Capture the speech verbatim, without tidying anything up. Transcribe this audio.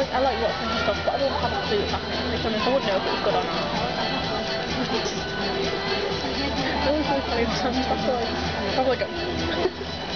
like, I like watching her stuff, but I don't have a clue what's happening. To be honest, I wouldn't know if it was good or not. It was really funny, sometimes I feel like, I feel like